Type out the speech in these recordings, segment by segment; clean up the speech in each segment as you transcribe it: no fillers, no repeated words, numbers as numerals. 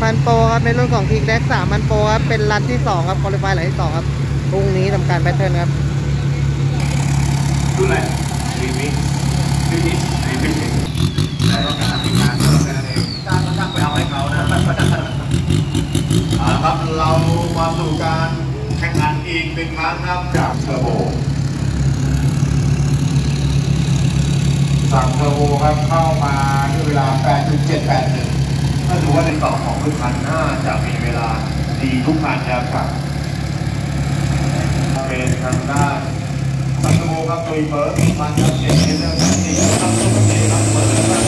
3,000 โปรครับในรุ่นของ King Deck 3,000 โปรครับเป็นรันที่2ครับคอลิฟายรันที่2ครับพรุ่งนี้ทำการแบทเทิลครับดูแลรีวิวแต่ต้องการทำงานเพิ่มแค่นั้นเองจ้างก็ช่างไปเอาให้เขานะครับเรามาสู่การแข่งขันอีก1 ครั้งครับจากเทอร์โบสั่งเทอร์โบครับเข้ามาด้วยเวลา 8.781 ถ้าดูว่าในต่อของทุกคันน่าจะมีเวลาดีทุกคันครับเป็นทางด้านซันโตครับตุยเบิร์ดพันครับเจ็ดเรื่องการตีซันโตกับเจครับเปิดครับ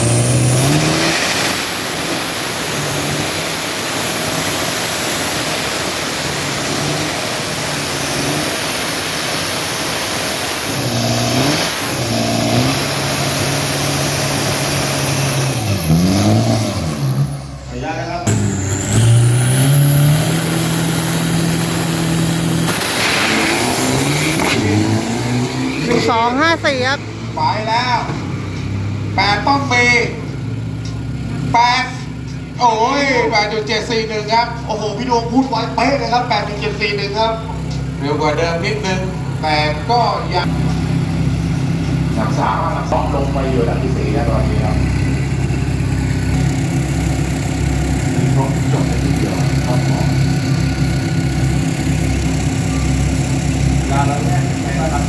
254ครับไปแล้ว8ต้องมี8โอ้ย 8.741 ครับโอ้โหพี่ดวงพูดไว้เป๊ะเลยครับ 8.741 ครับเร็วกว่าเดิมนิดนึงแต่ก็ยังสามารถซ้อมลงไปอยู่อันดับที่4แล้วตอนนี้ครับจบในที่เดียวครับผมแล้วเนี่ยไม่ระดับ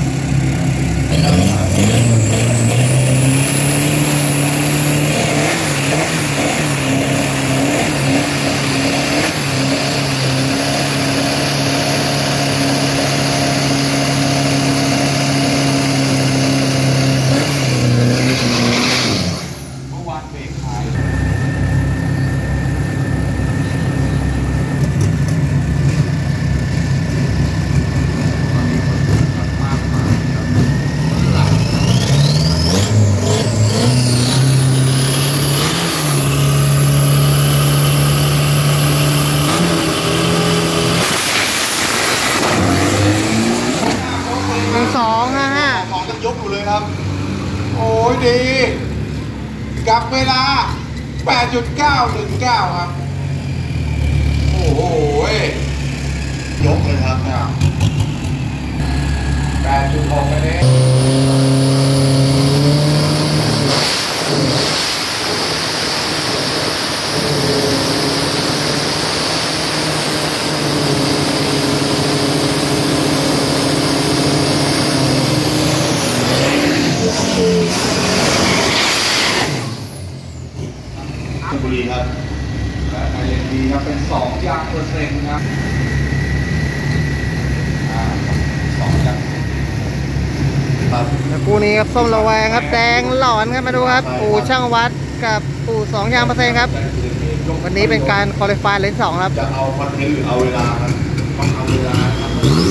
ยกอยู่เลยครับโอ้ยดีกับเวลา 8.919 ครับโอ้โหยกเลยครับ 8.6อันนี้บุรีครับและไอเอ็นดีครับเป็น2 ยางเปอร์เซ็นต์ครับ2 ยางครับคู่นี้ครับส้มระแวงครับแดงหลอนครับมาดูครับปู่ช่างวัดกับปู่2 ยางเปอร์เซ็นต์ครับวันนี้เป็นการคอลิฟายเลนส์2ครับจะเอาคอนเทนต์หรือเอาเวลาครับต้องเอาเวลาครับ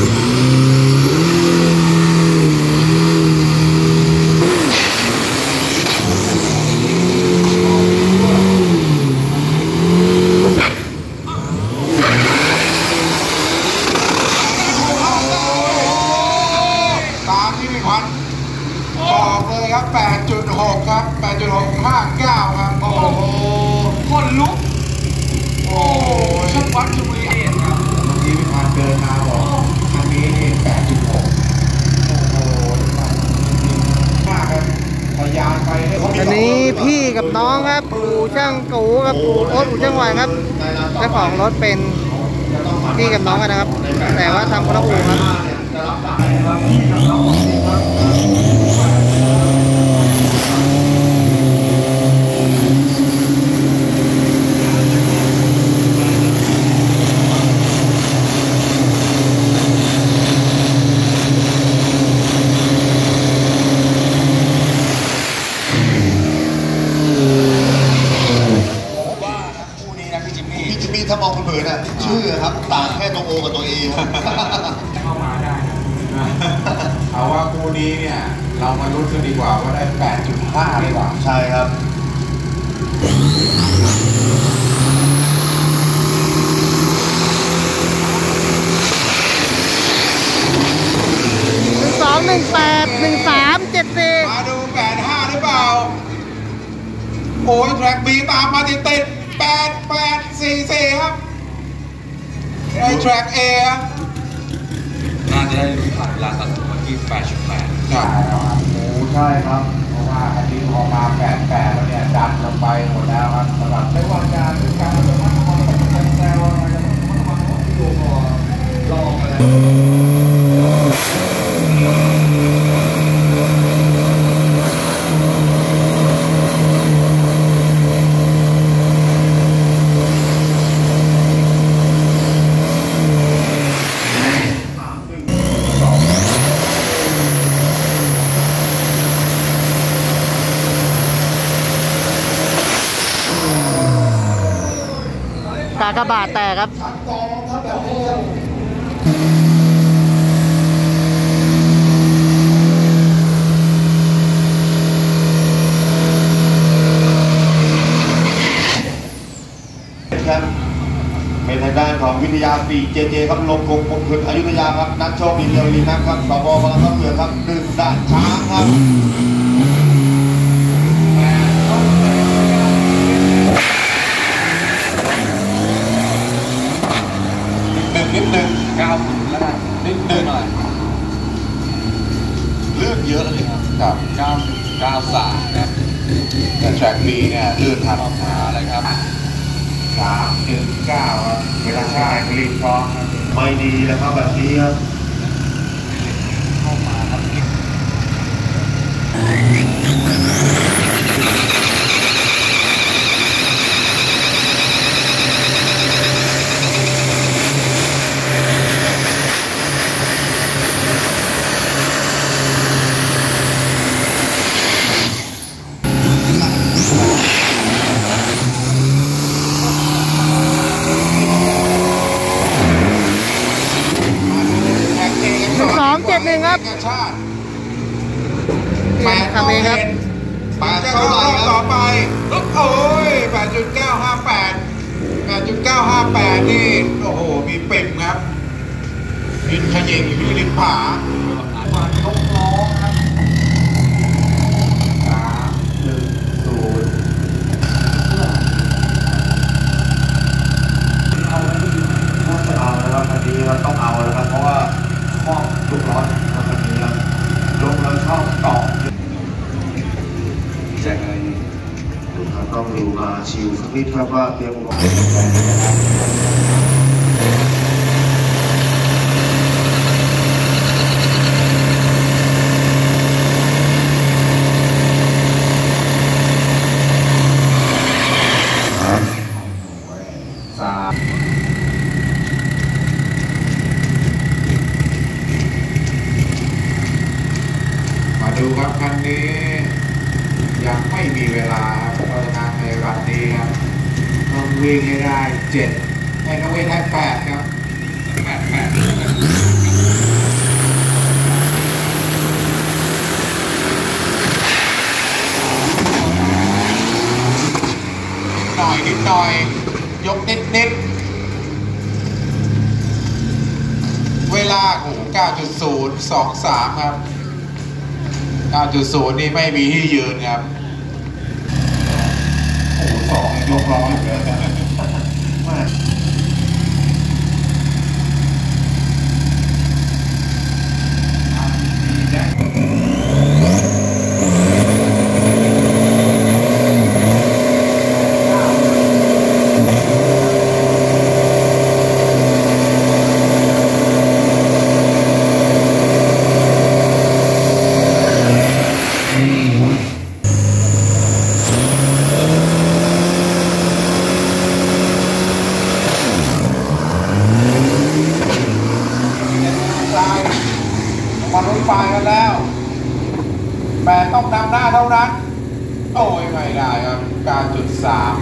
บอกเลยครับ 8.6 ครับ 8.659 ครับโอ้โหคนลุกโอ้ช่างวัดชลบุรีครับเมื่อกี้พี่พันเดินมาบอกอันนี้นี่ 8.6 โอ้โหมากครับพยายามไปอันนี้พี่กับน้องครับปู่ช่างกูกับปู่โอ๊ตปู่ช่างวายครับเจ้าของรถเป็นพี่กับน้องกันนะครับแต่ว่าทำคนละอู่ครับถ้ามองเผินๆน่ะชื่อครับต่างแค่ตรงโอกับตัวเอเข้ามาได้เอาว่าคู่นี้เนี่ยเรามาลุ้นกันดีกว่าว่าได้ 8.5 หรือเปล่าใช่ครับ 12181374 มาดู85หรือเปล่าโอ้ยแทร็กบีตามมาติด8 8 4 4 ใน track A ครับน่าจะได้ผ่านเวลาตัดตัวที่ 8.8 ใช่ครับโอ้ใช่ครับเพราะว่าอันนี้พอมา88แล้วเนี่ยดันลงไปหมดแล้วครับสำหรับไม่ว่าการหรือการเรื่องของการแซวอะไรตัวพอลองอะไรกากบาทแตกครับครับเป็นทางด้านของวิทยาปีเจเจครับลงกงพงศ์อยุธยาครับนักโชคดีเดียวดีนะครับสบพลังทัพเรือครับดึงด่านช้างครับนิดนึง 90แล้วกันนิดหน่อยเลื่อนเยอะเลยครับครับ 93ครับแต่ track B เนี่ยลื่นทันอะไรครับ 3.9 ครับเวลาใช้ผลิตพร้อมครับไม่ดีแล้วครับแบบนี้ครับเข้ามาครับ 1271ครับชาติทำเองครับ 8เท่าไหร่ต่อไปโอ้ย 8.958 8.958 นี่ โอ้โห มีปิ่มครับยืนขยิงอยู่ที่ริมผาลงล้อครับเอาแล้วครับคันนี้เราต้องเอาแล้วครับเพราะว่าข้อทุกร้อนครับคันนี้ครับลงแล้วชอบต่อแจกอะไรนี่ดูครับต้องดูมาชิวสักนิดครับว่าเตรียมอุปกรมาดูครับคันนี้ยังไม่มีเวลาครับเพราะฉะนั้นในรันนี้ครับต้องวิ่งให้ได้7ให้ต้องวิ่งให้8ครับนิดหน่อยยกนิดเวลาโอ้โห 9.023 ครับ 9.0 นี่ไม่มีที่ยืนครับ โอ้โห2ยกล้ออยู่เลยมาลุ้นไฟกันแล้ว8ต้องนำหน้าเท่านั้น โอ้ยไม่ได้ครับ 9.3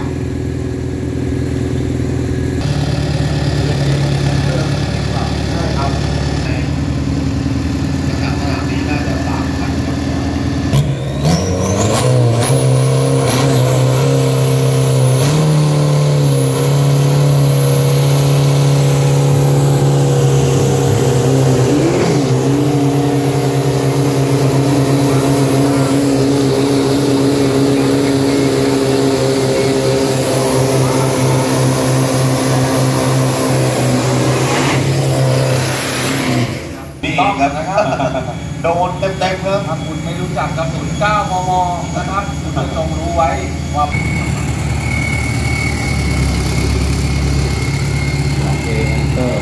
ต้องนะครับโดนเต็มๆครับถ้าคุณไม่รู้จักกระสุน9 มมนะครับคุณจะจงรู้ไว้ว่าโอเคเตอร์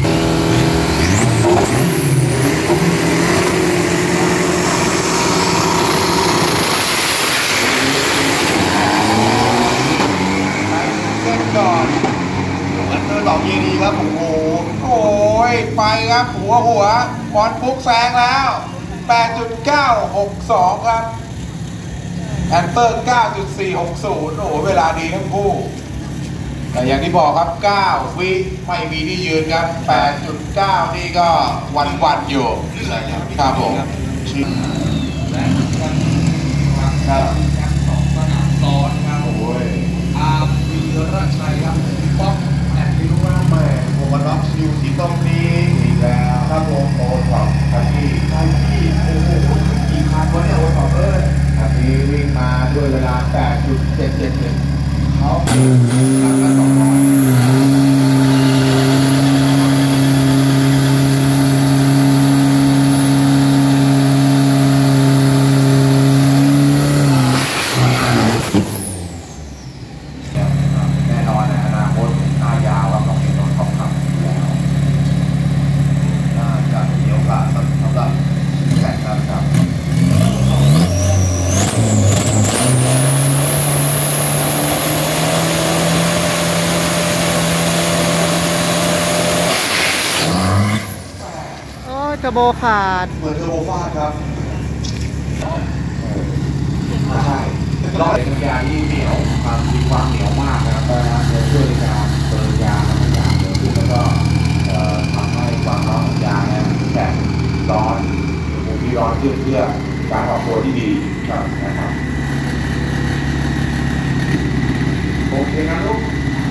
เส้นก่อนอันเตอร์ต่อเยดีครับโอ้โหโอ้ยไปครับหัวบอลฟุกแซงแล้ว 8.962 ครับแอนเตอร์ 9.460 โอ้โหเวลาดีทั้งคู่ แต่อย่างที่บอกครับ 9 วิไม่มีที่ยืนครับ 8.9 นี่ก็วันๆอยู่ใช่ครับครับผมชื่อและกันครับครับแชมป์2 สนามซ้อนครับโอ้ยอาร์มวีรชัยครับป๊อกแอนด์ดิวว่าแม่โมกันน็อกซิวสีต้มนี้อีกแล้วครับผมโอ้ครับคันที่โอ้โหกี่คันวะเนี่ยโอ้ครับคันนี้วิ่งมาด้วยเวลา 8.771เขาหลังละ200แน่นอนในอนาคตหน้ายาวเราต้องเห็นรถทองคำอยู่แล้วน่าจะมีโอกาสสำหรับแข่งขันครับโอ้ยเทอร์โบขาดเหมือนเทอร์โบฟาดครับใช่รอบเป็นยาที่เหนียวมีความเหนียวมากนะครับจะช่วยในการเบิร์นยางและยางเร็วขึ้นแล้วก็ทำให้ความร้อนของยางเนี่ยแข็งร้อนมีร้อนขึ้นเพื่อการออกตัวที่ดีนะครับโอเคนะลูก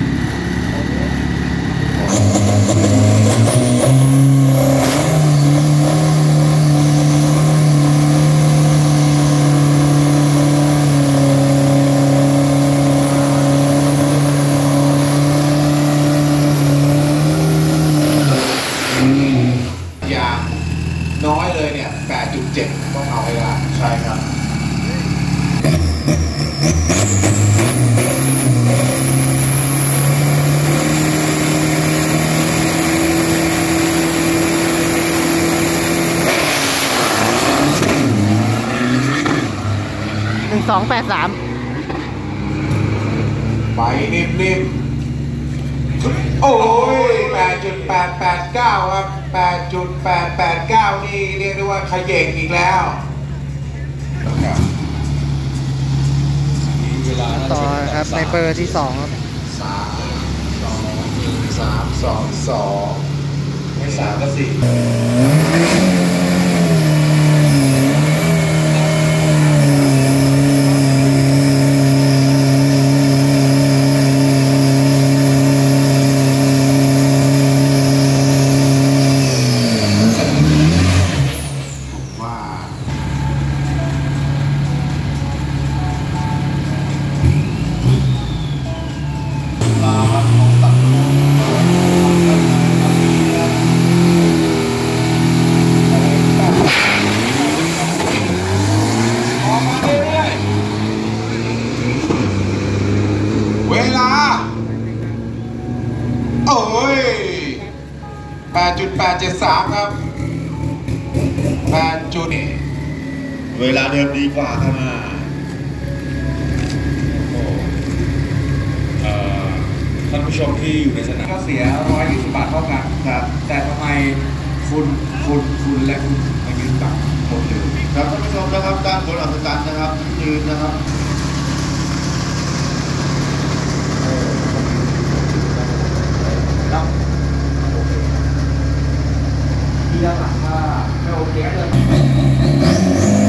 อย่างน้อยเลยเนี่ย 8.7 ต้องเอาให้ได้ใช่ครับ 1283 ไปนิ่มๆ โอ้ย 8.889 ครับ 8.889 นี่เรียกได้ว่าเขย่งอีกแล้วมีเวลาต่อครับในเบอร์ที่ 2 ครับ 3 ไม่3ก็4เวลา โอ้ย 8.873 ครับ 8 จุดเวลาเดิมดีกว่าครับท่านผู้ชมที่อยู่ในสนามก็เสีย120 บาทเท่ากันครับแต่ทำไมคุณและคุณมายืนตักหมดเลยครับท่านผู้ชมนะครับด้านบนอัศจรรย์นะครับยืนนะครับที่ด้านหลังถ้าไม่โอเคก็จะ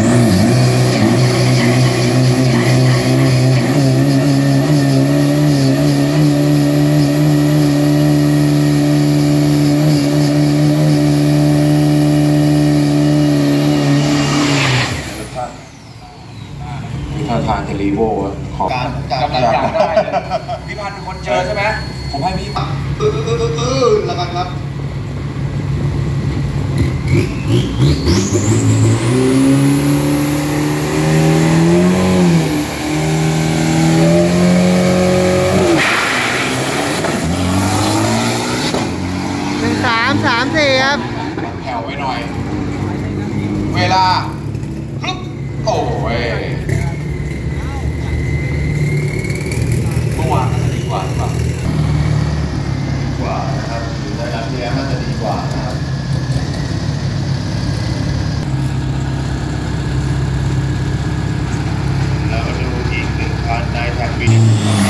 ท่าทางจะรีโวขอบการกำลังอยากได้เลยพี่พันธ์เป็นคนเจอใช่ไหมผมให้พี่แล้วกันครับ 1334ครับแถวไว้หน่อย เวลาฮึบโอ้ยเมื่อวานน่าจะดีกว่าหรือเปล่ากว่านะครับในการที่แล้วน่าจะดีกว่านะครับแล้วมาดูอีกหนึ่งคันในแท็กบิน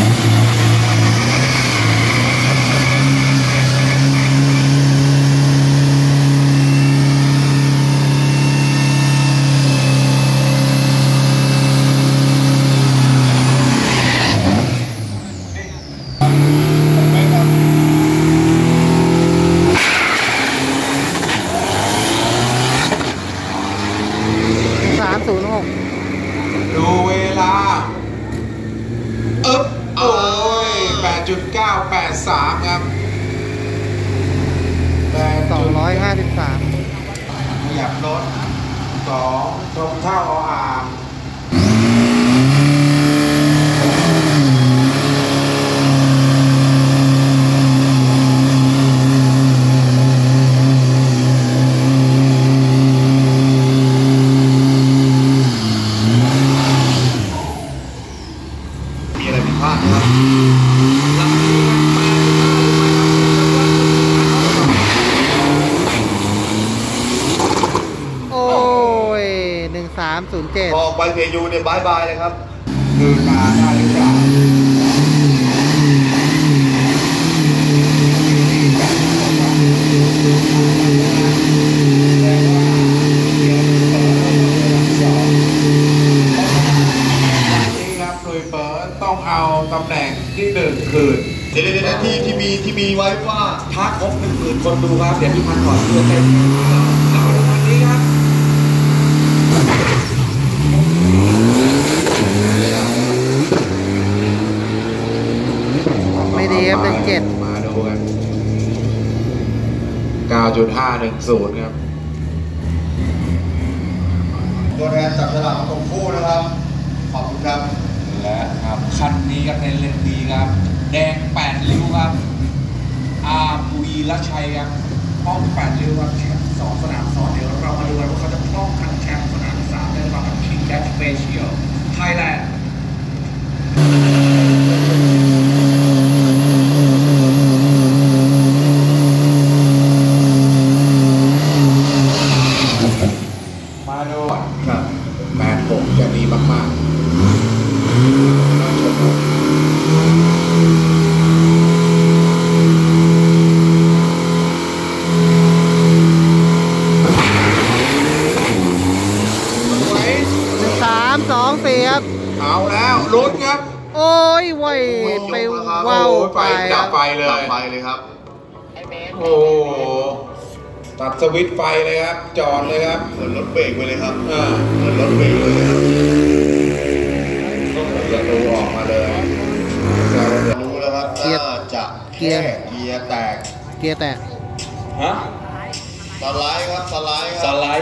306 ดูเวลาโอ้ย 8.983 ครับ 253 ขยับรถ2ชมเท่าอ่างมีอะไรผิดพลาดนะครับโอ้ย 1307 บอกไปเคยูเนี่ยบายบายเลยครับเดินมาได้หรือเปล่านี่ครับโดยเปิดต้องเอาตำแหน่งที่1คืนเดี๋ยวที่มีไว้ว่าถ้าครบ10,000 คนดูครับ เดี๋ยวพี่พันขอตัวเต้นเอาประมาณนี้ครับไม่ดีครับ17 มาดูกัน 9.510 ครับตัวแทนจับฉลากมาตรงคู่นะครับ ขอบคุณครับและครับคันนี้ครับในเลนดีครับ แดง8 ริ้วครับปุยละชัยครับป้อง8 ริ้วครับแชมป์2 สนามซ้อนเดี๋ยวเรามาดูกันว่าเขาจะป้องกันแชมป์สนาม3ได้หรือเปล่ากับ King Dash Special Thailand มาดูครับ 86 จะดีมาก 1324 ครับเอาแล้วลุ้นครับโอ้ยเว้ยไปว้าวไปดับไฟเลดับยไฟเลยครับโอ้โหตัดสวิตช์ไฟเลยครับ จอดเลยครับเหมือนรถเบรกไปเลยครับอ่าเหมือนรถเบรกเลยครับประตูออกมาเลยรู้แล้วครับน่าจะแค่เกียร์แตกเกียร์แตกฮะสไลด์ครับสไลด์คสรับไลด์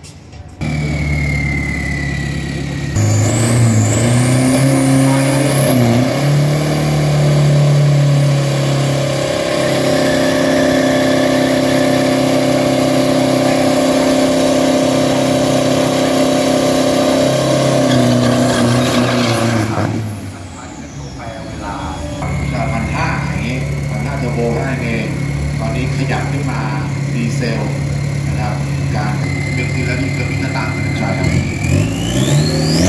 จาก1,500อย่างนี้1,500เทอร์โบให้เองตอนนี้ขยับขึ้นมาดีเซลนะครับ การเดือนที่แล้วนี่เกือบมีหน้าต่างเลยนะใช่ครับ